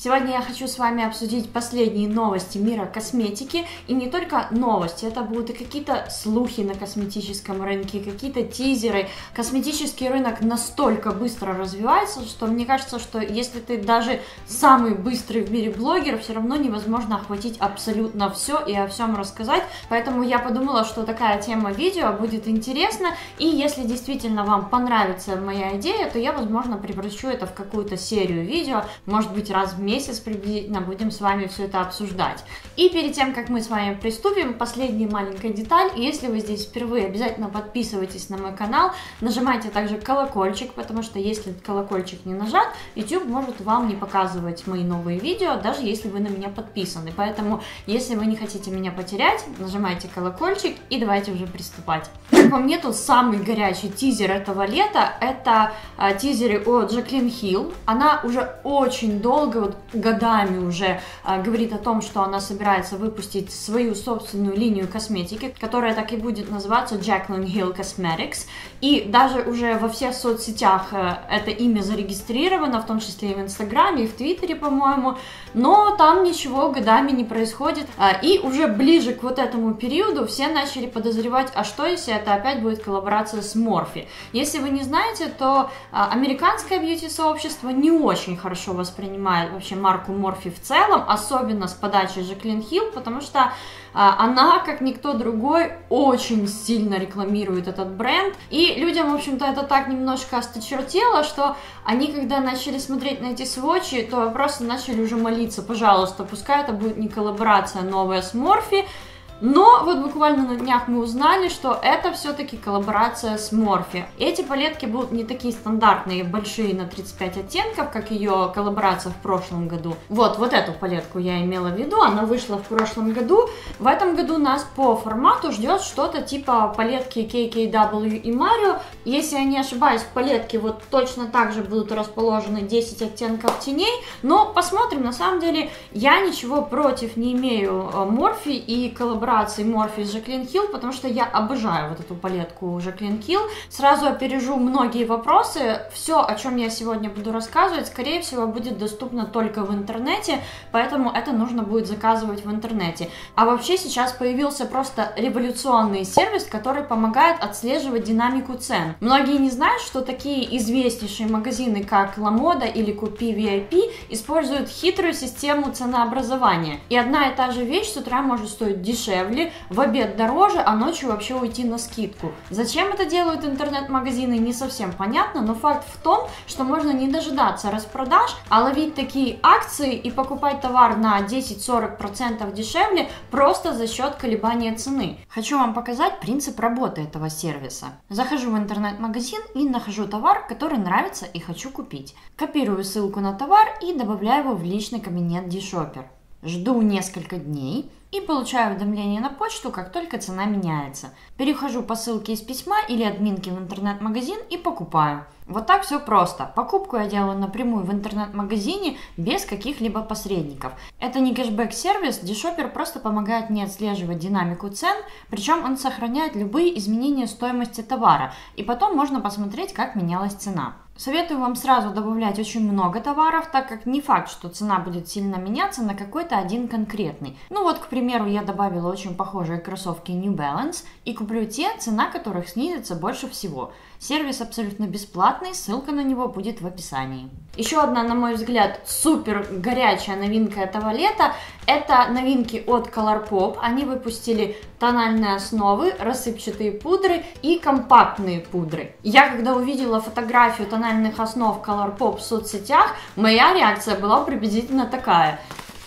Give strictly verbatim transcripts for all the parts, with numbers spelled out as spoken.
Сегодня я хочу с вами обсудить последние новости мира косметики, и не только новости, это будут и какие-то слухи на косметическом рынке, какие-то тизеры. Косметический рынок настолько быстро развивается, что мне кажется, что если ты даже самый быстрый в мире блогер, все равно невозможно охватить абсолютно все и о всем рассказать, поэтому я подумала, что такая тема видео будет интересна, и если действительно вам понравится моя идея, то я, возможно, превращу это в какую-то серию видео, может быть, раз в месяц приблизительно будем с вами все это обсуждать. И перед тем, как мы с вами приступим, последняя маленькая деталь. Если вы здесь впервые, обязательно подписывайтесь на мой канал, нажимайте также колокольчик, потому что если колокольчик не нажат, YouTube может вам не показывать мои новые видео, даже если вы на меня подписаны. Поэтому, если вы не хотите меня потерять, нажимайте колокольчик и давайте уже приступать. Как по мне, тут самый горячий тизер этого лета, это а, тизеры от Jaclyn Hill. Она уже очень долго, вот годами уже а, говорит о том, что она собирается выпустить свою собственную линию косметики, которая так и будет называться Jaclyn Hill Cosmetics. И даже уже во всех соцсетях а, это имя зарегистрировано, в том числе и в Инстаграме, и в Твиттере, по-моему, но там ничего годами не происходит. А, и уже ближе к вот этому периоду все начали подозревать, а что если это опять будет коллаборация с Morphe. Если вы не знаете, то а, американское бьюти-сообщество не очень хорошо воспринимает вообще марку Morphe в целом, особенно с подачи Jaclyn Hill, потому что а, она, как никто другой, очень сильно рекламирует этот бренд, и людям, в общем-то, это так немножко осточертело, что они, когда начали смотреть на эти сводчи, то просто начали уже молиться: пожалуйста, пускай это будет не коллаборация новая с Morphe. Но вот буквально на днях мы узнали, что это все-таки коллаборация с Morphe. Эти палетки будут не такие стандартные, большие, на тридцать пять оттенков, как ее коллаборация в прошлом году. Вот, вот эту палетку я имела в виду, она вышла в прошлом году. В этом году нас по формату ждет что-то типа палетки кей кей дабл ю и Mario. Если я не ошибаюсь, в палетке вот точно так же будут расположены десять оттенков теней. Но посмотрим, на самом деле я ничего против не имею Morphe и коллаборации Morphe с Jaclyn Hill, потому что я обожаю вот эту палетку Jaclyn Hill. Сразу опережу многие вопросы. Все, о чем я сегодня буду рассказывать, скорее всего, будет доступно только в интернете, поэтому это нужно будет заказывать в интернете. А вообще сейчас появился просто революционный сервис, который помогает отслеживать динамику цен. Многие не знают, что такие известнейшие магазины, как La Moda или Купи ви ай пи, используют хитрую систему ценообразования. И одна и та же вещь с утра может стоить дешевле, в обед дороже, а ночью вообще уйти на скидку. Зачем это делают интернет-магазины, не совсем понятно, но факт в том, что можно не дожидаться распродаж, а ловить такие акции и покупать товар на десять-сорок процентов дешевле просто за счет колебания цены. Хочу вам показать принцип работы этого сервиса. Захожу в интернет-магазин и нахожу товар, который нравится и хочу купить. Копирую ссылку на товар и добавляю его в личный кабинет D-Shopper. Жду несколько дней и получаю уведомление на почту, как только цена меняется. Перехожу по ссылке из письма или админки в интернет-магазин и покупаю. Вот так все просто. Покупку я делаю напрямую в интернет-магазине без каких-либо посредников. Это не кэшбэк-сервис, D-Shopper просто помогает мне отслеживать динамику цен, причем он сохраняет любые изменения стоимости товара, и потом можно посмотреть, как менялась цена. Советую вам сразу добавлять очень много товаров, так как не факт, что цена будет сильно меняться на какой-то один конкретный. Ну вот, к примеру, я добавила очень похожие кроссовки New Balance и куплю те, цена которых снизится больше всего. Сервис абсолютно бесплатный, ссылка на него будет в описании. Еще одна, на мой взгляд, супер горячая новинка этого лета — это новинки от ColourPop. Они выпустили тональные основы, рассыпчатые пудры и компактные пудры. Я, когда увидела фотографию тональных основ ColourPop в соцсетях, моя реакция была приблизительно такая.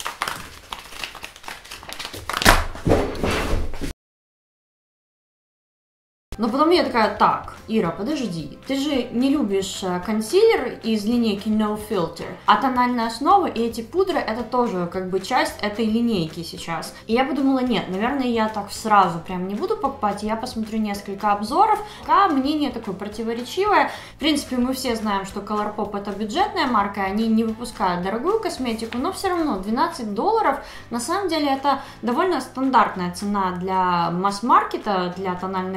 Но потом я такая: так, Ира, подожди, ты же не любишь консилер из линейки No Filter, а тональная основа и эти пудры — это тоже как бы часть этой линейки сейчас. И я подумала: нет, наверное, я так сразу прям не буду покупать, я посмотрю несколько обзоров. Пока мнение такое противоречивое. В принципе, мы все знаем, что ColourPop — это бюджетная марка, они не выпускают дорогую косметику, но все равно двенадцать долларов, на самом деле, это довольно стандартная цена для масс-маркета, для тональных основ.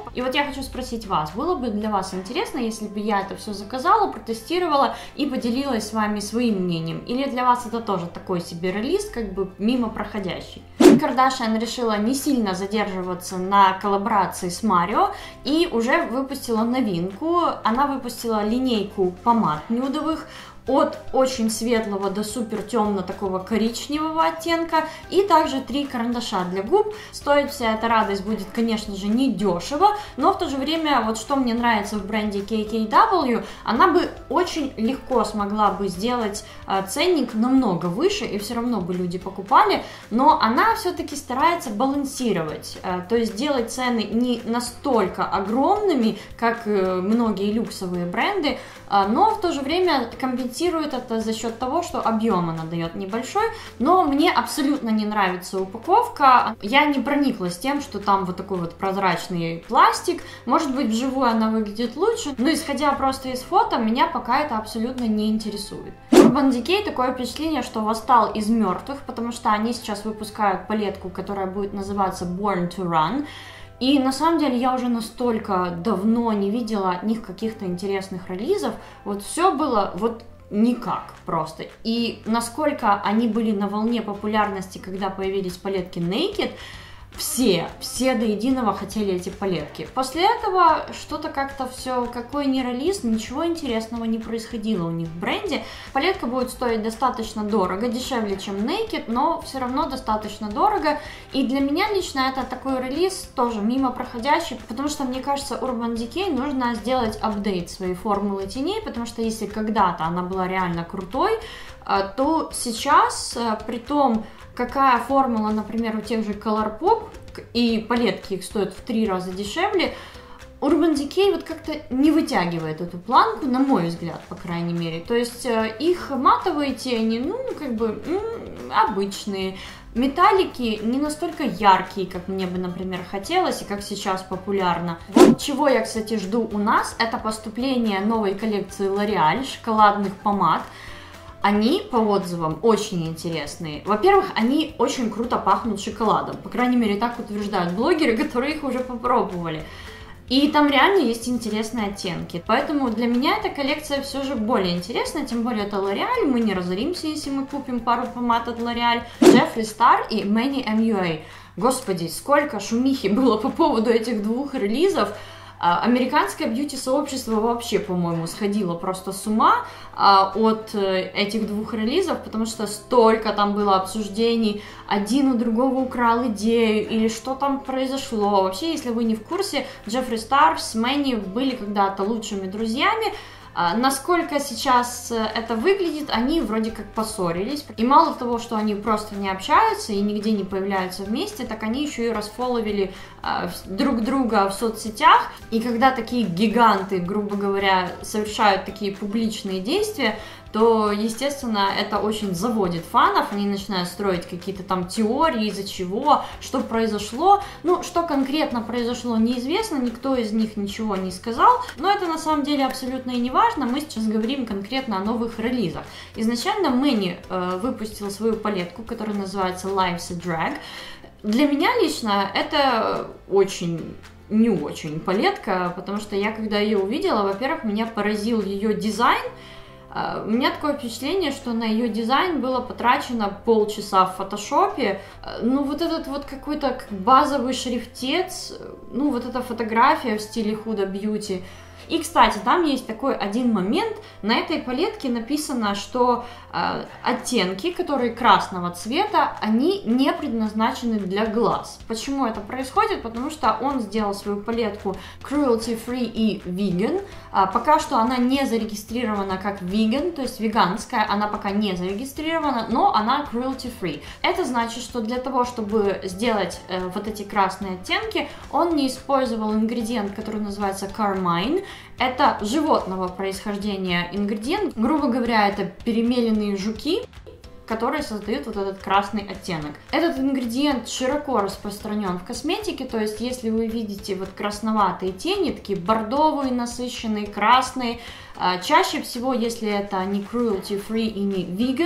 И вот я хочу спросить вас, было бы для вас интересно, если бы я это все заказала, протестировала и поделилась с вами своим мнением? Или для вас это тоже такой себе релиз, как бы мимо проходящий? Ким Кардашьян решила не сильно задерживаться на коллаборации с Марио и уже выпустила новинку. Она выпустила линейку помад нюдовых, от очень светлого до супер темно такого коричневого оттенка, и также три карандаша для губ. Стоить вся эта радость будет, конечно же, не дешево, но в то же время, вот что мне нравится в бренде кей кей дабл ю, она бы очень легко смогла бы сделать э, ценник намного выше, и все равно бы люди покупали, но она все-таки старается балансировать, э, то есть делать цены не настолько огромными, как э, многие люксовые бренды, э, но в то же время компенсирует это за счет того, что объем она дает небольшой, но мне абсолютно не нравится упаковка. Я не прониклась тем, что там вот такой вот прозрачный пластик. Может быть, вживую она выглядит лучше, но исходя просто из фото, меня пока это абсолютно не интересует. Urban Decay такое впечатление, что восстал из мертвых, потому что они сейчас выпускают палетку, которая будет называться Born to Run. И на самом деле я уже настолько давно не видела от них каких-то интересных релизов. Вот все было вот никак просто. И насколько они были на волне популярности, когда появились палетки Naked, все, все до единого хотели эти палетки. После этого что-то как-то все, какой ни релиз, ничего интересного не происходило у них в бренде. Палетка будет стоить достаточно дорого, дешевле, чем Naked, но все равно достаточно дорого. И для меня лично это такой релиз тоже мимо проходящий, потому что, мне кажется, Urban Decay нужно сделать апдейт своей формулы теней, потому что если когда-то она была реально крутой, то сейчас, при том, какая формула, например, у тех же Colourpop, и палетки их стоят в три раза дешевле, Urban Decay вот как-то не вытягивает эту планку, на мой взгляд, по крайней мере. То есть их матовые тени, ну, как бы, обычные. Металлики не настолько яркие, как мне бы, например, хотелось и как сейчас популярно. Вот чего я, кстати, жду у нас, это поступление новой коллекции L'Oreal шоколадных помад. Они, по отзывам, очень интересные. Во-первых, они очень круто пахнут шоколадом. По крайней мере, так утверждают блогеры, которые их уже попробовали. И там реально есть интересные оттенки. Поэтому для меня эта коллекция все же более интересная. Тем более это L'Oreal. Мы не разоримся, если мы купим пару помад от L'Oreal. Jeffree Star и Manny эм ю эй. Господи, сколько шумихи было по поводу этих двух релизов. Американское бьюти-сообщество вообще, по-моему, сходило просто с ума а, от этих двух релизов, потому что столько там было обсуждений, один у другого украл идею, или что там произошло. Вообще, если вы не в курсе, Джеффри Стар с Мэнни были когда-то лучшими друзьями. А, насколько сейчас это выглядит, они вроде как поссорились. И мало того, что они просто не общаются и нигде не появляются вместе, так они еще и расфоловили а, друг друга в соцсетях. И когда такие гиганты, грубо говоря, совершают такие публичные действия, то, естественно, это очень заводит фанов, они начинают строить какие-то там теории, из-за чего, что произошло. Ну, что конкретно произошло, неизвестно, никто из них ничего не сказал, но это на самом деле абсолютно и не важно, мы сейчас говорим конкретно о новых релизах. Изначально Мэнни э, выпустила свою палетку, которая называется Life's a Drag. Для меня лично это очень... не очень палетка, потому что я, когда ее увидела, во-первых, меня поразил ее дизайн. У меня такое впечатление, что на ее дизайн было потрачено полчаса в фотошопе. Ну, вот этот вот какой-то базовый шрифтец, ну, вот эта фотография в стиле Huda Beauty. И, кстати, там есть такой один момент, на этой палетке написано, что э, оттенки, которые красного цвета, они не предназначены для глаз. Почему это происходит? Потому что он сделал свою палетку cruelty-free и vegan. А, пока что она не зарегистрирована как vegan, то есть веганская, она пока не зарегистрирована, но она cruelty-free. Это значит, что для того, чтобы сделать э, вот эти красные оттенки, он не использовал ингредиент, который называется carmine. Это животного происхождения ингредиент. Грубо говоря, это перемеленные жуки, которые создают вот этот красный оттенок. Этот ингредиент широко распространен в косметике, то есть если вы видите вот красноватые тени, такие бордовые, насыщенные, красные, Чаще всего, если это не cruelty-free и не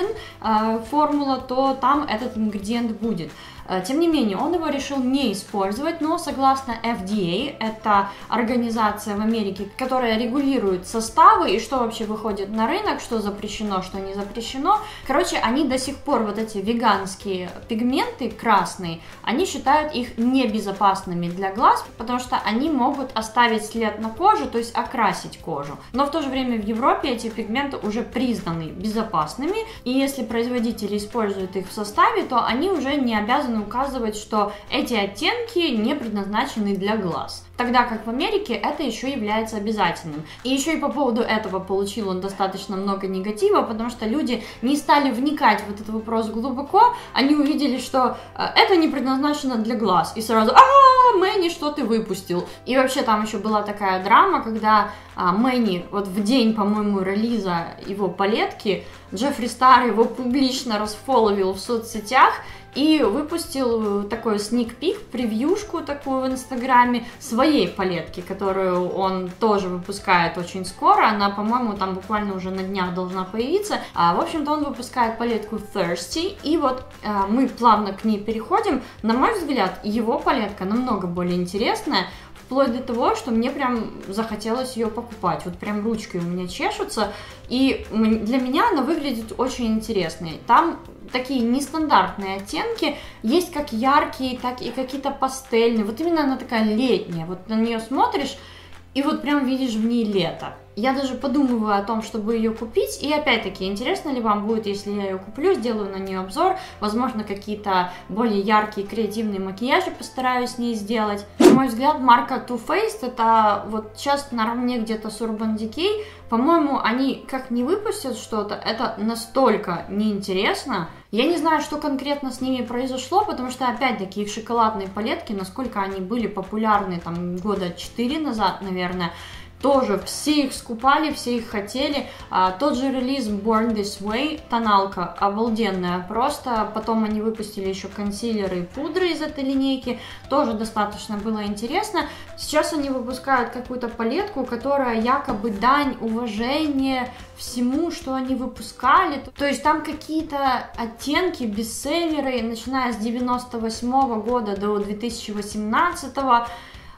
vegan формула, то там этот ингредиент будет. Тем не менее, он его решил не использовать, но согласно эф ди эй, это организация в Америке, которая регулирует составы и что вообще выходит на рынок, что запрещено, что не запрещено. Короче, они до сих пор, вот эти веганские пигменты красные, они считают их небезопасными для глаз, потому что они могут оставить след на коже, то есть окрасить кожу. Но в то же время в Европе эти пигменты уже признаны безопасными, и если производители используют их в составе, то они уже не обязаны указывать, что эти оттенки не предназначены для глаз. Тогда как в Америке это еще является обязательным. И еще и по поводу этого получил он достаточно много негатива, потому что люди не стали вникать в этот вопрос глубоко, они увидели, что это не предназначено для глаз, и сразу «А, Мэнни, что ты выпустил?» И вообще там еще была такая драма, когда а, Мэнни вот в день, по-моему, релиза его палетки, Джеффри Стар его публично расфоловил в соцсетях и выпустил такой сник-пик, превьюшку такую в Инстаграме своей палетки, которую он тоже выпускает очень скоро. Она, по-моему, там буквально уже на днях должна появиться. А, в общем-то, он выпускает палетку Thirsty, и вот а, мы плавно к ней переходим. На мой взгляд, его палетка намного более интересная, вплоть до того, что мне прям захотелось ее покупать. Вот прям ручки у меня чешутся, и для меня она выглядит очень интересной. Там такие нестандартные оттенки, есть как яркие, так и какие-то пастельные. Вот именно она такая летняя, вот на нее смотришь, и вот прям видишь в ней лето. Я даже подумываю о том, чтобы ее купить, и опять-таки, интересно ли вам будет, если я ее куплю, сделаю на нее обзор, возможно, какие-то более яркие, креативные макияжи постараюсь с ней сделать. На мой взгляд, марка Too Faced, это вот сейчас наравне где-то с Urban Decay, по-моему, они как не выпустят что-то, это настолько неинтересно. Я не знаю, что конкретно с ними произошло, потому что, опять-таки, их шоколадные палетки, насколько они были популярны, там, года четыре назад, наверное, тоже все их скупали, все их хотели. А, тот же релиз Born This Way, тоналка обалденная просто. Потом они выпустили еще консилеры и пудры из этой линейки. Тоже достаточно было интересно. Сейчас они выпускают какую-то палетку, которая якобы дань уважения всему, что они выпускали. То есть там какие-то оттенки, бестселлеры, начиная с девяносто восьмого года до две тысячи восемнадцатого.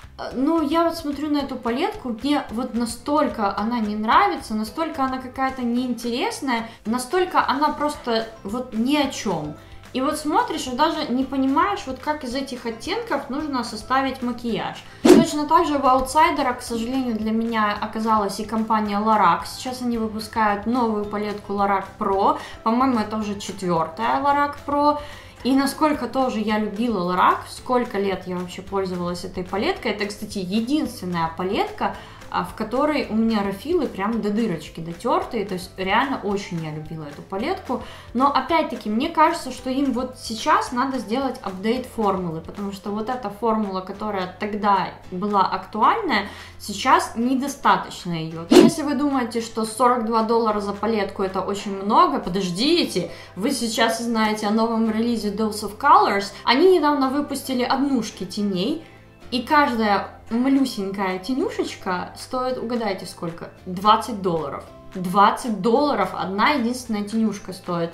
Ну, я вот смотрю на эту палетку, мне вот настолько она не нравится, настолько она какая-то неинтересная, настолько она просто вот ни о чем. И вот смотришь и даже не понимаешь, вот как из этих оттенков нужно составить макияж. Точно так же в аутсайдерах, к сожалению, для меня оказалась и компания Lorac. Сейчас они выпускают новую палетку Lorac Pro, по-моему, это уже четвертая Lorac Pro. И насколько тоже я любила Lorac, сколько лет я вообще пользовалась этой палеткой. Это, кстати, единственная палетка, в которой у меня рафилы прям до дырочки дотертые, то есть реально очень я любила эту палетку. Но опять-таки мне кажется, что им вот сейчас надо сделать апдейт формулы, потому что вот эта формула, которая тогда была актуальная, сейчас недостаточно ее. И если вы думаете, что сорок два доллара за палетку это очень много, подождите, вы сейчас знаете о новом релизе Dose of Colors. Они недавно выпустили однушки теней, и каждая малюсенькая тенюшечка стоит, угадайте сколько, двадцать долларов. двадцать долларов одна единственная тенюшка стоит.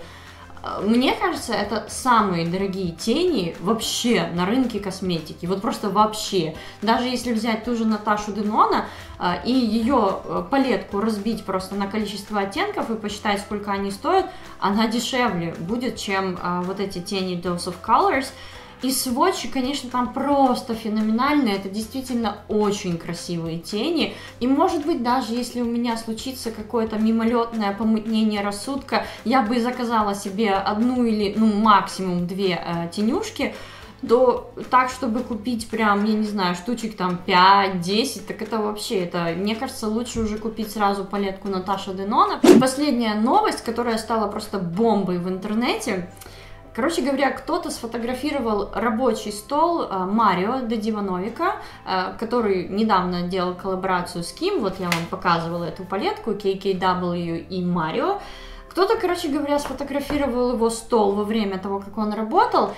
Мне кажется, это самые дорогие тени вообще на рынке косметики. Вот просто вообще. Даже если взять ту же Наташу Денона и ее палетку разбить просто на количество оттенков и посчитать, сколько они стоят, она дешевле будет, чем вот эти тени Dose of Colors. И сводчи, конечно, там просто феноменальные, это действительно очень красивые тени. И может быть, даже если у меня случится какое-то мимолетное помутнение рассудка, я бы заказала себе одну или, ну, максимум две э, тенюшки, то так, чтобы купить прям, я не знаю, штучек там пять-десять, так это вообще, это, мне кажется, лучше уже купить сразу палетку Наташа Денона. И последняя новость, которая стала просто бомбой в интернете. Короче говоря, кто-то сфотографировал рабочий стол Марио де Дивановика, который недавно делал коллаборацию с Ким, вот я вам показывала эту палетку, кей кей дабл ю и Марио. Кто-то, короче говоря, сфотографировал его стол во время того, как он работал,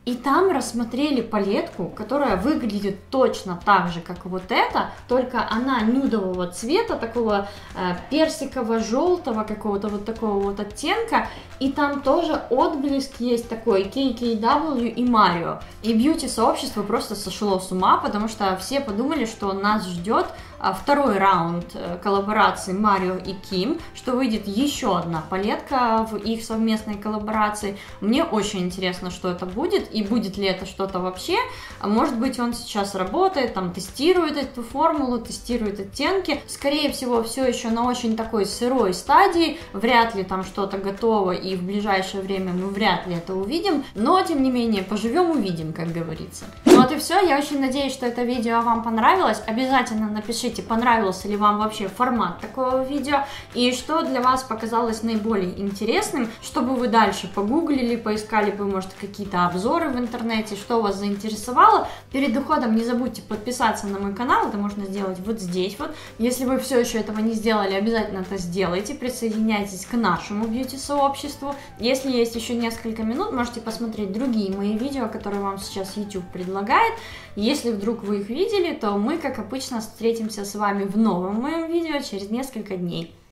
И там рассмотрели палетку, которая выглядит точно так же, как вот эта, только она нюдового цвета, такого э, персиково-желтого, какого-то вот такого вот оттенка, и там тоже отблеск есть такой кей кей дабл ю и Марио. И бьюти-сообщество просто сошло с ума, потому что все подумали, что нас ждет второй раунд коллаборации Марио и Ким, что выйдет еще одна палетка в их совместной коллаборации. Мне очень интересно, что это будет, и будет ли это что-то вообще. Может быть, он сейчас работает, там тестирует эту формулу, тестирует оттенки. Скорее всего, все еще на очень такой сырой стадии, вряд ли там что-то готово, и в ближайшее время мы вряд ли это увидим, но, тем не менее, поживем, увидим, как говорится. Ну вот и все, я очень надеюсь, что это видео вам понравилось. Обязательно напишите, понравился ли вам вообще формат такого видео, и что для вас показалось наиболее интересным, чтобы вы дальше погуглили, поискали бы, может, какие-то обзоры в интернете, что вас заинтересовало. Перед уходом не забудьте подписаться на мой канал, это можно сделать вот здесь вот. Если вы все еще этого не сделали, обязательно это сделайте, присоединяйтесь к нашему бьюти-сообществу. Если есть еще несколько минут, можете посмотреть другие мои видео, которые вам сейчас YouTube предлагает. Если вдруг вы их видели, то мы, как обычно, встретимся с вами в новом моем видео через несколько дней.